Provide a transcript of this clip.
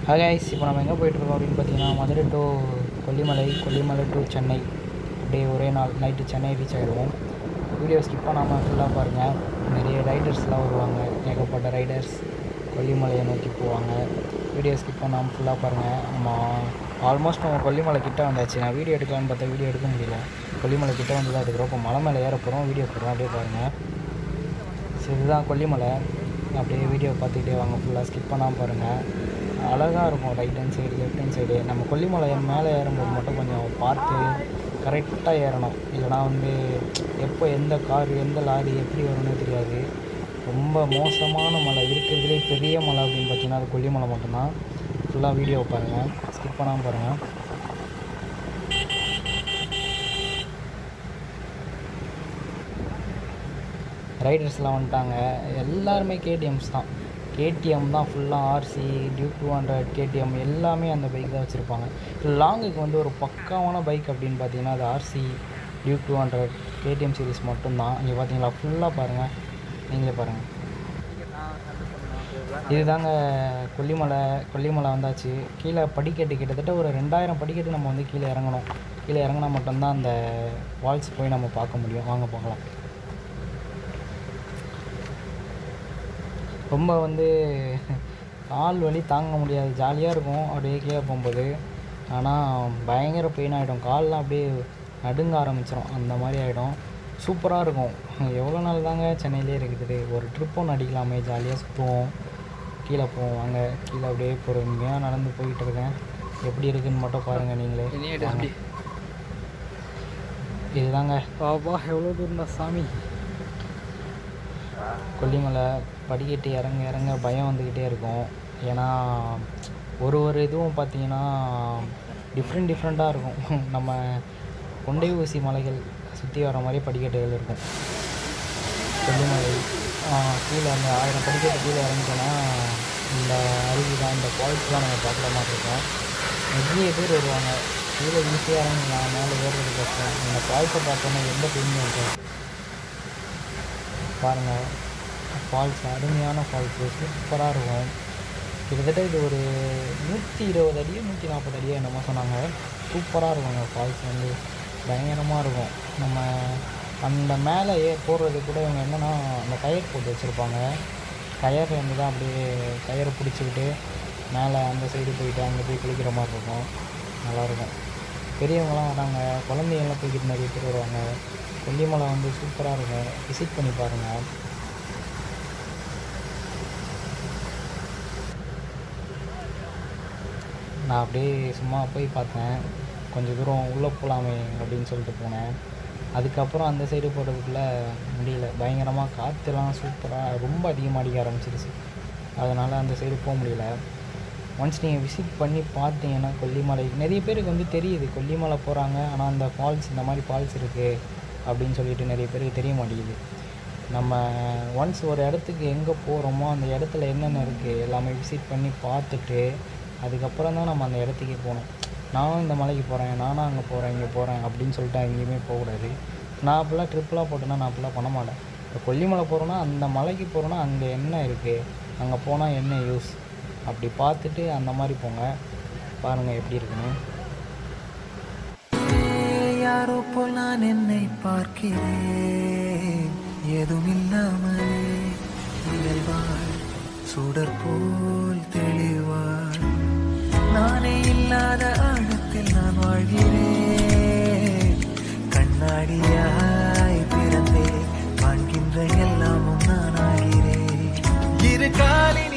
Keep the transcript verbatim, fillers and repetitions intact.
Hi guys, இப்போ நம்ம எங்கே போயிட்டுருக்கோம் அப்படின்னு பார்த்தீங்கன்னா மதுரை டு கொல்லிமலை, கொல்லிமலை டு சென்னை, அப்படியே ஒரே நாள் நைட்டு சென்னை ரீச் ஆகிடுவோம். வீடியோ ஸ்கிப் பண்ணாமல் ஃபுல்லாக பாருங்கள். நிறைய ரைடர்ஸ்லாம் வருவாங்க, ஏகப்பட்ட ரைடர்ஸ் கொல்லிமலையை நோக்கி போவாங்க. வீடியோ ஸ்கிப் பண்ணாமல் ஃபுல்லாக பாருங்கள். நம்ம ஆல்மோஸ்ட் நம்ம கொல்லிமலை கிட்டே வந்தாச்சு. நான் வீடியோ எடுக்கலான்னு பார்த்தா வீடியோ எடுக்க முடியல. கொல்லிமலை கிட்டே வந்து தான் எடுக்கிறோம். இப்போ மலை மேலே ஏற போகிறோம், வீடியோ போடுறோம், அப்படியே பாருங்கள். ஸோ இதுதான் கொல்லிமலை. அப்படியே வீடியோ பார்த்துக்கிட்டே வாங்க, ஃபுல்லாக ஸ்கிப் பண்ணாமல் பாருங்கள். அழகாக இருக்கும். Right hand side, left hand side. நம்ம கொல்லிமலை மேலே ஏறும்போது மட்டும் கொஞ்சம் பார்த்து கரெக்டாக ஏறணும். இல்லைனா வந்து எப்போ எந்த கார் எந்த லாரி எப்படி வரும்னு தெரியாது. ரொம்ப மோசமான மலை, இருக்கிறதுலே பெரிய மலை அப்படின்னு பார்த்தீங்கன்னா அது கொல்லிமலை மட்டும்தான். ஃபுல்லாக வீடியோ பாருங்கள், ஸ்கிப் பண்ணாமல் பாருங்கள். ரைடர்ஸ்லாம் வந்துட்டாங்க. எல்லாருமே கேடிஎம்ஸ் தான். கேடிஎம் தான் ஃபுல்லாக. RC, Duke two hundred, KTM எல்லாமே அந்த பைக் தான் வச்சுருப்பாங்க. லாங்குக்கு வந்து ஒரு பக்காவான பைக் அப்படின்னு பார்த்தீங்கன்னா அது RC, Duke two hundred, KTM series மட்டும்தான். இங்கே பார்த்தீங்களா, ஃபுல்லாக பாருங்கள், நீங்களே பாருங்கள். இதுதாங்க கொல்லிமலை. கொல்லிமலை வந்தாச்சு. கீழே படிக்கட்டு கிட்டத்தட்ட ஒரு ரெண்டாயிரம் படிக்கட்டு நம்ம வந்து கீழே இறங்கணும். கீழே இறங்கினா மட்டும்தான் அந்த ஃபால்ஸ் போய் நம்ம பார்க்க முடியும். வாங்க போகலாம். ரொம்ப வந்து கால் வலி தாங்க முடியாது. ஜாலியாக இருக்கும் அப்படியே கீழே போகும்போது. ஆனால் பயங்கர பெயின் ஆகிடும். கால்லாம் அப்படியே நடுங்க ஆரம்பிச்சிடும், அந்த மாதிரி ஆகிடும். சூப்பராக இருக்கும். எவ்வளோ நாள் தாங்க சென்னையிலே இருக்குது. ஒரு ட்ரிப் ஒன்று அடிக்கலாமே, ஜாலியாக சுற்றுவோம். கீழே போவோம் வாங்க. கீழே அப்படியே பொறுமையாக நடந்து போய்கிட்டு இருக்கேன். எப்படி இருக்குதுன்னு மட்டும் பாருங்கள் நீங்களே. இதுதாங்க பாபா, எவ்வளோ தூரம் தான் சாமி. கொல்லிமலை படிக்கட்டு இறங்க இறங்க பயம் வந்துக்கிட்டே இருக்கும். ஏன்னா ஒரு ஒரு இதுவும் பார்த்திங்கன்னா டிஃப்ரெண்ட் டிஃப்ரெண்ட்டாக இருக்கும். நம்ம கொண்டை ஊசி மலைகள் சுற்றி வர மாதிரி படிக்கட்டுகள் இருக்கும். கொல்லிமலை கீழே அந்த ஆயிரம் படிக்கட்டு கீழே இறங்கிட்டோன்னா இந்த அருவி தான், இந்த ஃபால்ஸ் தான் நம்ம பார்க்குற மாதிரி இருக்கும். நிறைய பேர் வருவாங்க. கீழே ஈஸியாக இறங்கலாம், மேலே ஏறுறது கஷ்டம். இந்த ஃபால்ஸை பார்த்தோன்னா எந்த பெருமையும் இருக்கும். பாருங்கள், ஃபால்ஸ் அருமையான ஃபால்ஸு, சூப்பராக இருக்கும். கிட்டத்தட்ட இது ஒரு நூற்றி இருபது அடியோ நூற்றி நாற்பது அடியோ என்னமோ சொன்னாங்க. சூப்பராக இருக்குங்க ஃபால்ஸ், வந்து பயங்கரமாக இருக்கும். நம்ம அந்த மேலே ஏ போடுறது கூட இவங்க என்னென்னா அந்த கயிறு போட்டு வச்சுருப்பாங்க. கயிறு வந்து தான் அப்படியே கயிறை பிடிச்சிக்கிட்டு மேலே அந்த சைடு போயிட்டு அங்கே போய் குளிக்கிற மாதிரி இருக்கும். நல்லாயிருக்கும். பெரியவங்களாம் வராங்க, குழந்தைங்கள்லாம் போய்கிட்டு நிறைய பேர் வருவாங்க. கொல்லிமலை வந்து சூப்பராக இருக்கும். விசிட் பண்ணி பாருங்கள். நான் அப்படியே சும்மா போய் பார்த்தேன். கொஞ்சம் தூரம் உள்ளே போகலாமே அப்படின்னு சொல்லிட்டு போனேன். அதுக்கப்புறம் அந்த சைடு போகிறதுக்குள்ளே முடியல. பயங்கரமாக காற்றுலாம் சூப்பராக ரொம்ப அதிகமாக அடிக்க ஆரம்பிச்சிருச்சு. அதனால் அந்த சைடு போக முடியல. ஒன்ஸ் நீங்கள் விசிட் பண்ணி பார்த்தீங்கன்னா கொல்லிமலை நிறைய பேருக்கு வந்து தெரியுது கொல்லிமலை போகிறாங்க, ஆனால் அந்த ஃபால்ஸ் இந்த மாதிரி ஃபால்ஸ் இருக்குது அப்படின்னு சொல்லிட்டு நிறைய பேருக்கு தெரிய மாட்டேங்குது. நம்ம ஒன்ஸ் ஒரு இடத்துக்கு எங்கே போகிறோமோ அந்த இடத்துல என்னென்ன இருக்குது எல்லாமே விசிட் பண்ணி பார்த்துட்டு அதுக்கப்புறம் தான் நம்ம அந்த இடத்துக்கே போகணும். நானும் இந்த மலைக்கு போகிறேன், நானும் அங்கே போகிறேன், இங்கே போகிறேன் அப்படின்னு சொல்லிட்டு எங்கேயுமே போகக்கூடாது. நான் அப்போல்லாம் ட்ரிப்லாம் போட்டேன்னா நான் அப்போல்லாம் பண்ண மாட்டேன். இப்போ கொல்லிமலை போகிறோன்னா அந்த மலைக்கு போகிறோன்னா அங்கே என்ன இருக்குது, அங்கே போனால் என்ன யூஸ் அப்படி பார்த்துட்டு அந்த மாதிரி போங்க. பாருங்கள் எப்படி இருக்குன்னு. யாரோ போல் நான் என்னை பார்க்கிறேன், எதுவும் இல்லாமலே இயல்பாய் சுடர் போல் தெளிவாய். நானே இல்லாத ஆழத்தில் நான் வாழ்கிறேன். கண்ணாடியாய் பிறந்தே காண்கின்ற எல்லாமும் நான் ஆகிறேன். இரு காலின்